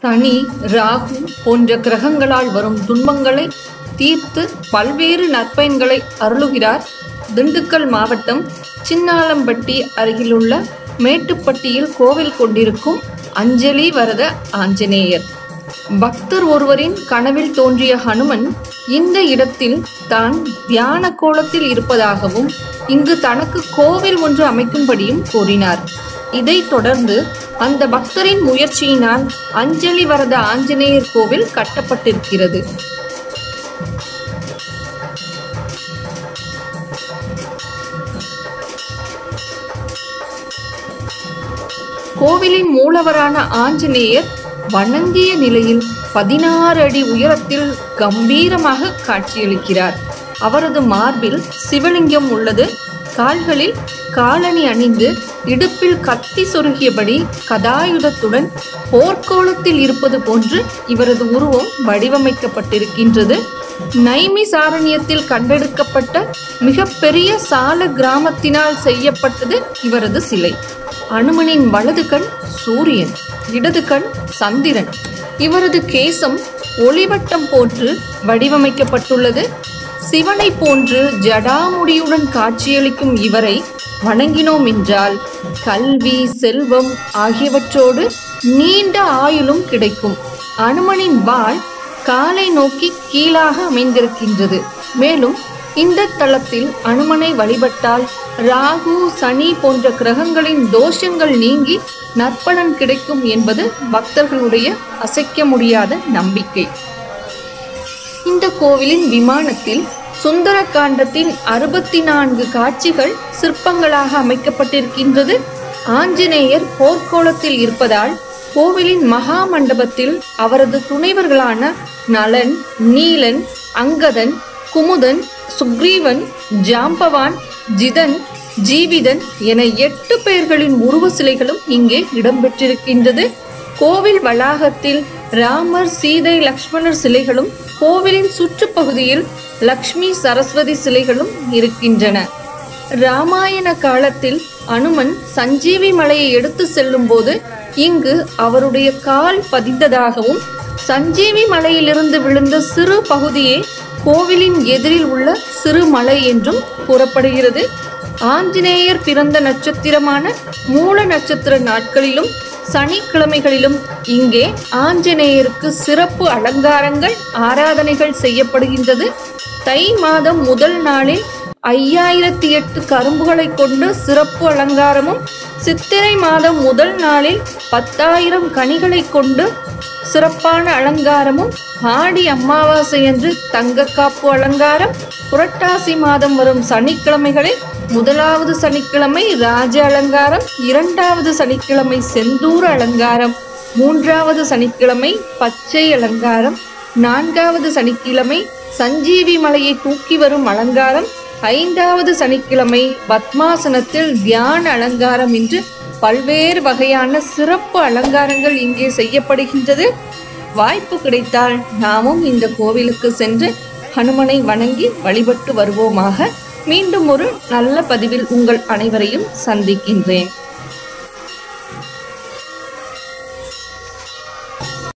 சனி, ராகு போன்ற கிரகங்களால் வரும் துன்பங்களை தீர்த்து பல்வேறு நற்பயன்களை அருளுகிறார் திண்டுக்கல் மாவட்டம் சின்னாளம்பட்டி அருகிலுள்ள மேட்டுப்பட்டியில் கோவில் கொண்டிருக்கும் அஞ்சலி வரத ஆஞ்சநேயர். பக்தர் ஒருவரின் கனவில் தோன்றிய ஹனுமன் இந்த இடத்தில் தான் தியான கோலத்தில் இருப்பதாகவும் இங்கு தனக்கு கோவில் ஒன்று அமைக்கும்படியும் கூறினார். இதைத் தொடர்ந்து அந்த பக்தரின் முயற்சியினால் அஞ்சலி வரத ஆஞ்சநேயர் கோவில் கட்டப்பட்டிருக்கிறது. கோவிலின் மூலவரான ஆஞ்சநேயர் வணங்கிய நிலையில் 16 அடி உயரத்தில் கம்பீரமாக காட்சியளிக்கிறார். அவரது மார்பில் சிவலிங்கம் உள்ளது. கால்களில் காலணி அணிந்து இடுப்பில் கத்தி சொருகியபடி கதாயுதத்துடன் போர்க்கோலத்தில் இருப்பது போன்று இவரது உருவம் வடிவமைக்கப்பட்டிருக்கின்றது. நைமிசாரண்யத்தில் கண்டெடுக்கப்பட்ட மிகப்பெரிய சால கிராமத்தினால் செய்யப்பட்டது இவரது சிலை. அனுமனின் வலது கண் சூரியன், இடது கண் சந்திரன். இவரது கேசம் ஒளிவட்டம் போன்று வடிவமைக்கப்பட்டுள்ளது. சிவனை போன்று ஜடாமுடியுடன் காட்சியளிக்கும் இவரை வணங்கினோம் என்றால் கல்வி, செல்வம் ஆகியவற்றோடு நீண்ட ஆயுளும் கிடைக்கும். அனுமனின் வாள் காலை நோக்கி கீழாக அமைந்திருக்கின்றது. மேலும் இந்த தலத்தில் அனுமனை வழிபட்டால் ராகு, சனி போன்ற கிரகங்களின் தோஷங்கள் நீங்கி நற்பலன் கிடைக்கும் என்பது பக்தர்களுடைய அசைக்க முடியாத நம்பிக்கை. இந்த கோவிலின் விமானத்தில் சுந்தர காண்டத்தின் 64 காட்சிகள் சிற்பங்களாக அமைக்கப்பட்டிருக்கின்றது. ஆஞ்சநேயர் போர்க்கோலத்தில் இருப்பதால் கோவிலின் மகா மண்டபத்தில் அவரது துணைவர்களான நலன், நீலன், அங்கதன், குமுதன், சுக்ரீவன், ஜாம்பவான், ஜிதன், ஜீவிதன் என 8 பேர்களின் உருவ சிலைகளும் இங்கே இடம்பெற்றிருக்கின்றது. கோவில் வளாகத்தில் ராமர், சீதை, லக்ஷ்மணர் சிலைகளும் கோவிலின் சுற்றுப்பகுதியில் லக்ஷ்மி, சரஸ்வதி சிலைகளும் இருக்கின்றன. ராமாயண காலத்தில் அனுமன் சஞ்சீவி மலையை எடுத்து செல்லும் போது இங்கு அவருடைய கால் பதிந்ததாகவும் சஞ்சீவி மலையிலிருந்து விழுந்த சிறு பகுதியே கோவிலின் எதிரில் உள்ள சிறு மலை என்றும் கூறப்படுகிறது. ஆஞ்சநேயர் பிறந்த நட்சத்திரமான மூல நட்சத்திர நாட்களிலும் சனிக்கிழமைகளிலும் இங்கே ஆஞ்சநேயருக்கு சிறப்பு அலங்காரங்கள், ஆராதனைகள் செய்யப்படுகின்றது. தை மாதம் முதல் நாளில் 5008 கரும்புகளை கொண்டு சிறப்பு அலங்காரமும், சித்திரை மாதம் முதல் நாளில் 10,000 கனிகளை கொண்டு சிறப்பான அலங்காரமும், ஆடி அமாவாசை அன்று தங்கக்காப்பு அலங்காரம், புரட்டாசி மாதம் வரும் சனிக்கிழமைகளில் முதலாவது சனிக்கிழமை ராஜ அலங்காரம், 2வது சனிக்கிழமை செந்தூர அலங்காரம், 3வது சனிக்கிழமை பச்சை அலங்காரம், 4வது சனிக்கிழமை சஞ்சீவி மலையை தூக்கி வரும் அலங்காரம், 5வது சனிக்கிழமை பத்மாசனத்தில் தியான அலங்காரம் என்று பல்வேறு வகையான சிறப்பு அலங்காரங்கள் இங்கே செய்யப்படுகின்றது. வாய்ப்பு கிடைத்தால் நாமும் இந்த கோவிலுக்கு சென்று ஹனுமனை வணங்கி வழிபட்டு வருவோமாக. மீண்டும் ஒரு நல்ல பதிவில் உங்கள் அனைவரையும் சந்திக்கின்றேன்.